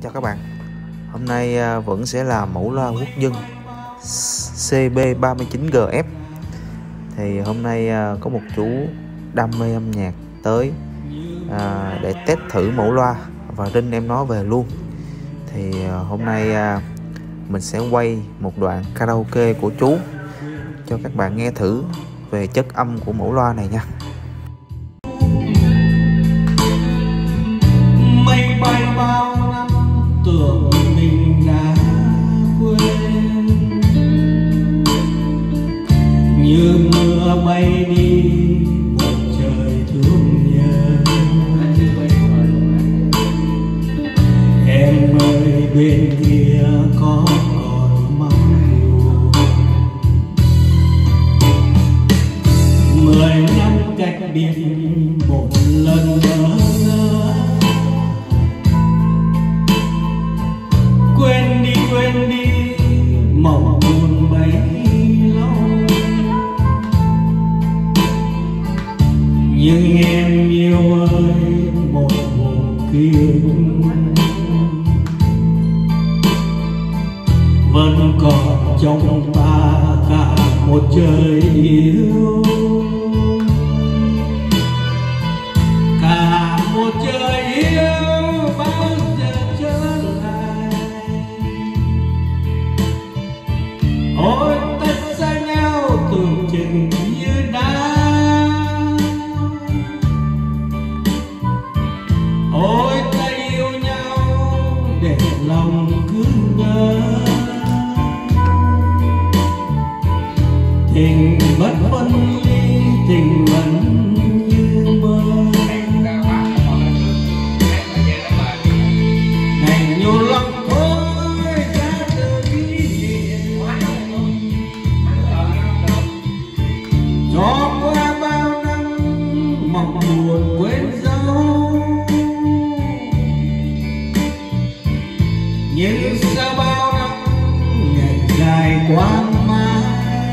Chào các bạn. Hôm nay vẫn sẽ là mẫu loa quốc dân CB39GF. Thì hôm nay có một chú đam mê âm nhạc tới để test thử mẫu loa và rinh em nó về luôn. Thì hôm nay mình sẽ quay một đoạn karaoke của chú cho các bạn nghe thử về chất âm của mẫu loa này nha. Mây bay bao năm tưởng mình đã quên, như mưa bay đi một trời thương nhớ. Em ơi bên kia có còn mong buồn, 10 năm cách biệt một lần nữa. Quên đi mộng buồn bấy lâu, nhưng em yêu ơi một mùa kia vẫn còn trong ta cả một trời yêu, cả một trời yêu bao giờ trở lại. Ôi ta xa nhau tưởng chừng như đá, ôi ta yêu nhau để lòng cứ ngỡ. Tình bất phân ly, tình vẫn như mơ. Ngày nhiều lắm thôi đã từ kỷ cho qua bao năm mộng buồn quên dấu. Nhưng sau bao năm ngày dài quang mãi,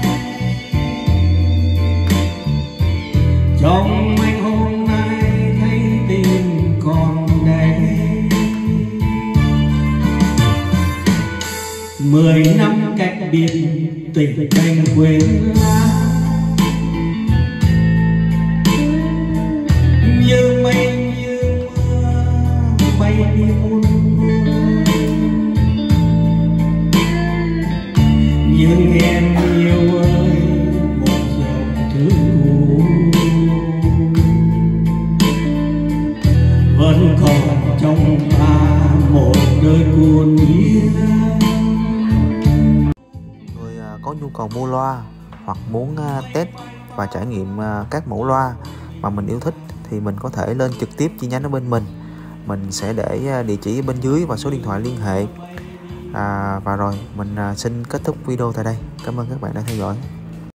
trong anh hôm nay thấy tình còn đây. 10 năm cách biệt tình canh quên lãng, như mây như mưa bay đi muôn phương. Nhưng em yêu ơi một dòng thương vẫn còn trong ta một đời cuồng nhiệt. Người có nhu cầu mua loa hoặc muốn test và trải nghiệm các mẫu loa mà mình yêu thích thì mình có thể lên trực tiếp chi nhánh ở bên mình. Mình sẽ để địa chỉ bên dưới và số điện thoại liên hệ. Và rồi mình xin kết thúc video tại đây. Cảm ơn các bạn đã theo dõi.